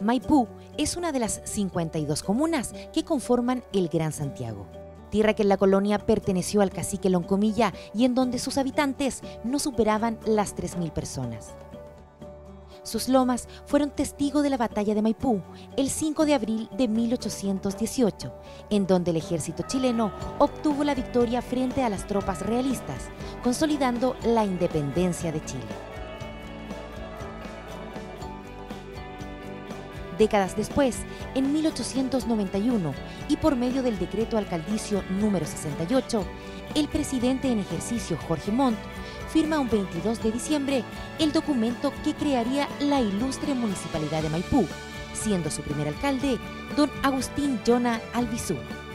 Maipú es una de las 52 comunas que conforman el Gran Santiago. Tierra que en la colonia perteneció al cacique Loncomilla y en donde sus habitantes no superaban las 3.000 personas. Sus lomas fueron testigo de la batalla de Maipú el 5 de abril de 1818, en donde el ejército chileno obtuvo la victoria frente a las tropas realistas, consolidando la independencia de Chile. Décadas después, en 1891, y por medio del decreto alcaldicio número 68, el presidente en ejercicio Jorge Montt firma un 22 de diciembre el documento que crearía la ilustre municipalidad de Maipú, siendo su primer alcalde don Agustín Yona Albizú.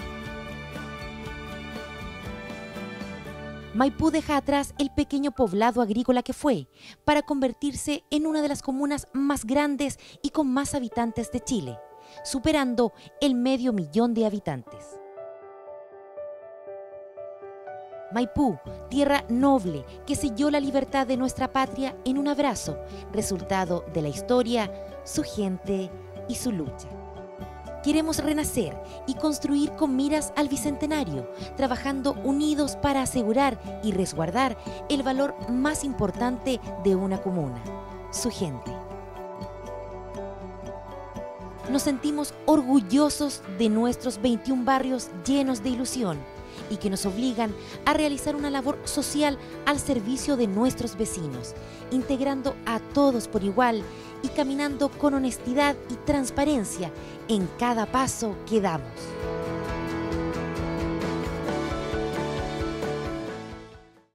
Maipú deja atrás el pequeño poblado agrícola que fue, para convertirse en una de las comunas más grandes y con más habitantes de Chile, superando el 500.000 de habitantes. Maipú, tierra noble que selló la libertad de nuestra patria en un abrazo, resultado de la historia, su gente y su lucha. Queremos renacer y construir con miras al bicentenario, trabajando unidos para asegurar y resguardar el valor más importante de una comuna, su gente. Nos sentimos orgullosos de nuestros 21 barrios llenos de ilusión y que nos obligan a realizar una labor social al servicio de nuestros vecinos, integrando a todos por igual y caminando con honestidad y transparencia en cada paso que damos.